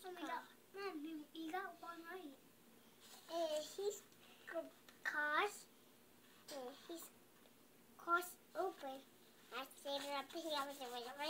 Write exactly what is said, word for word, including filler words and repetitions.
Oh, we got, Mom, you, you got one right. Uh, his cars, uh, his cars open. I said it up here. I was